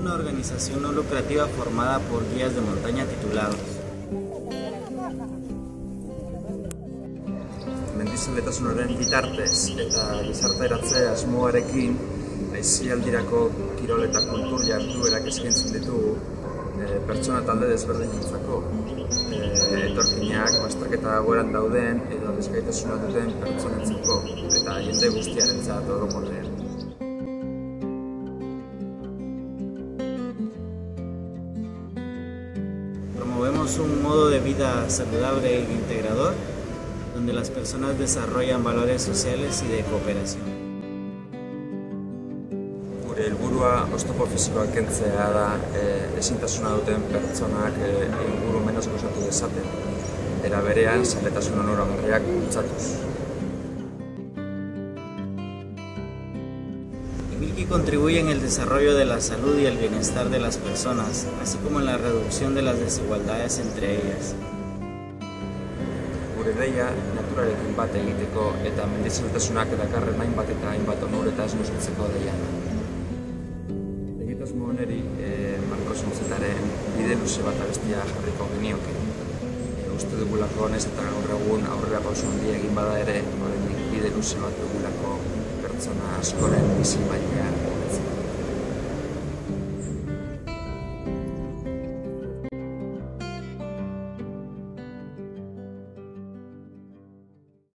una organización no lucrativa formada por guías de montaña titulados. Mendizaletasunaren bitartez eta gizarteratze asmoarekin aisialdirako kirol eta kultur jarduerak eskaintzen ditugu pertsona talde desberdinentzako. Etorkinak bazterketa egoeran dauden edo desgaitasuna duten pertsonentzako eta jende guztiarentzat orokorrean. Promovemos un modo de vida saludable e integrador, donde las personas desarrollan valores sociales y de cooperación. Gure helburua oztopo fisikoak kentzea da ezintasuna duten pertsonak ingurumenez gozatu dezaten, era berean zaletasun onuragarriak bultzatuz. Emilki contribuye en el desarrollo de la salud y el bienestar de las personas, así como en la reducción de las desigualdades entre ellas. Gure deia naturarekin bat egiteko eta mendizaltasunak dakarren hainbat eta hainbat onuretaz luzatzeko deia. Egitasmo honeri Marcos Montzetaren bide luze bat abestia jarriko genioke. Uste dugulako naiz eta gaur egun aurrera pauso handia egin bada ere, oraindik bide luze bat dugulako pertsona askoren bizi maila